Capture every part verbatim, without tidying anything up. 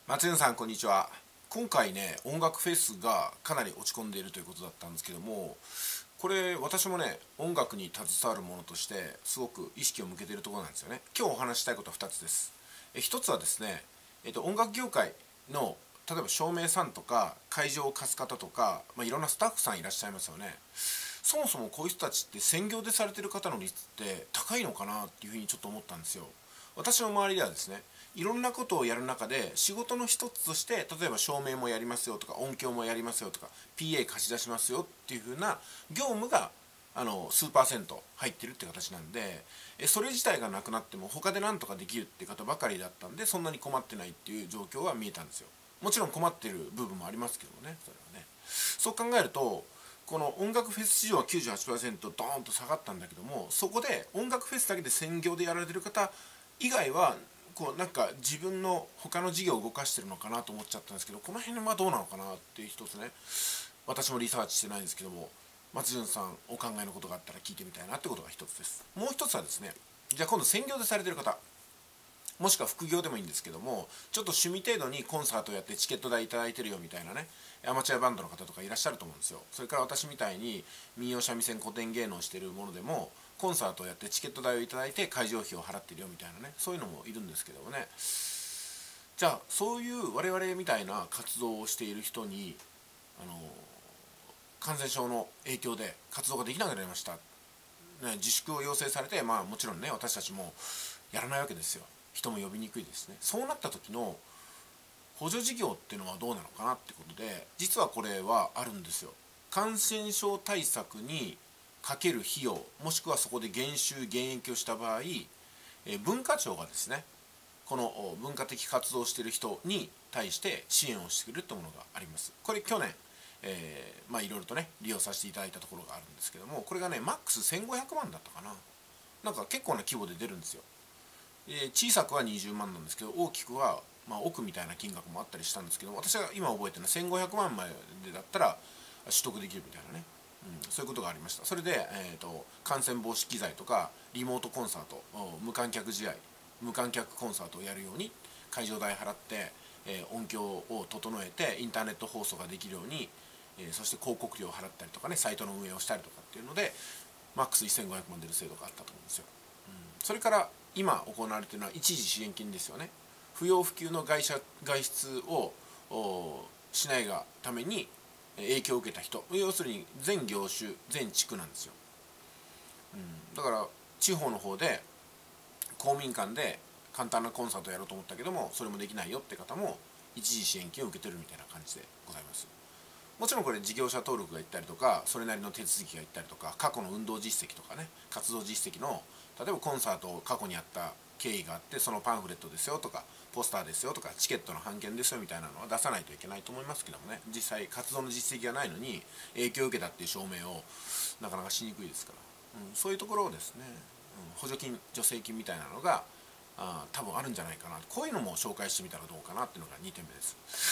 松潤さんこんにちは。今回ね音楽フェスがかなり落ち込んでいるということだったんですけども、これ私もね音楽に携わるものとしてすごく意識を向けているところなんですよね。今日お話したいことはふたつです。えひとつはですね、えっと、音楽業界の例えば照明さんとか会場を貸す方とか、まあ、いろんなスタッフさんいらっしゃいますよね。そもそもこういう人たちって専業でされてる方の率って高いのかなっていうふうにちょっと思ったんですよ。私の周りではですね、いろんなことをやる中で仕事の一つとして、例えば照明もやりますよとか音響もやりますよとか ピーエー 貸し出しますよっていう風な業務があの数パーセント入ってるって形なんで、それ自体がなくなっても他で何とかできるって方ばかりだったんで、そんなに困ってないっていう状況は見えたんですよ。もちろん困ってる部分もありますけどもね、それはね。そう考えるとこの音楽フェス市場は きゅうじゅうはちパーセント ドーンと下がったんだけども、そこで音楽フェスだけで専業でやられてる方以外はこうなんか自分の他の事業を動かしてるのかなと思っちゃったんですけど、この辺はどうなのかなっていう一つね、私もリサーチしてないんですけども、松潤さんお考えのことがあったら聞いてみたいなってことが一つです。もう一つはですね、じゃあ今度専業でされてる方、もしくは副業でもいいんですけども、ちょっと趣味程度にコンサートをやってチケット代いただいてるよみたいなね、アマチュアバンドの方とかいらっしゃると思うんですよ。それから私みたいに民謡三味線古典芸能をしてるものでもコンサートをやってチケット代をいただいて会場費を払ってるよみたいなね、そういうのもいるんですけどもね。じゃあそういう我々みたいな活動をしている人にあの感染症の影響で活動ができなくなりました、ね、自粛を要請されて、まあもちろんね私たちもやらないわけですよ。人も呼びにくいですね。そうなった時の補助事業っていうのはどうなのかなってことで、実はこれはあるんですよ。感染症対策にかける費用、もしくはそこで減収減益をした場合、え文化庁がですね、この文化的活動をしている人に対して支援をしてくれるというものがあります。これ去年、えー、まあいろいろとね利用させていただいたところがあるんですけども、これがねマックスせんごひゃくまんだったかな。なんか結構な規模で出るんですよ。え小さくはにじゅうまんなんですけど、大きくは、まあ、億みたいな金額もあったりしたんですけど、私が今覚えてるのはせんごひゃくまんまでだったら取得できるみたいなね、うん、そういうことがありました。それで、えーと、感染防止機材とかリモートコンサート、無観客試合、無観客コンサートをやるように会場代払って、えー、音響を整えてインターネット放送ができるように、えー、そして広告料を払ったりとかね、サイトの運営をしたりとかっていうのでマックスせんごひゃくまん出る制度があったと思うんですよ。うん、それから今行われているのは一時支援金ですよね。不要不急の外車外出をしないがために影響を受けた人、要するに全業種全地区なんですよ。うん、だから地方の方で公民館で簡単なコンサートをやろうと思ったけどもそれもできないよって方も一時支援金を受けてるみたいな感じでございます。もちろんこれ事業者登録がいったりとか、それなりの手続きがいったりとか、過去の運動実績とかね、活動実績の例えばコンサートを過去にやった経緯があって、そのパンフレットですよとかポスターですよとかチケットの半券ですよみたいなのは出さないといけないと思いますけどもね、実際活動の実績がないのに影響を受けたっていう証明をなかなかしにくいですから、うん、そういうところをですね、うん、補助金助成金みたいなのがあ多分あるんじゃないかな。こういうのも紹介してみたらどうかなっていうのがにてんめです。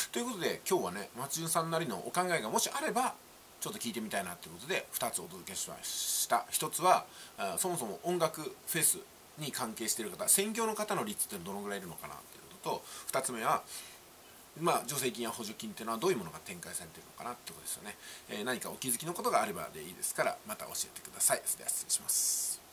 ということで今日はね松潤さんなりのお考えがもしあればちょっと聞いてみたいなということでふたつお届けしました。ひとつはあそもそも音楽フェスに関係している方、専業の方の率ってどのぐらいいるのかなっていうことと、ふたつめはまあ、助成金や補助金っていうのはどういうものが展開されているのかなってことですよね。えー、何かお気づきのことがあればでいいですからまた教えてください。それでは失礼します。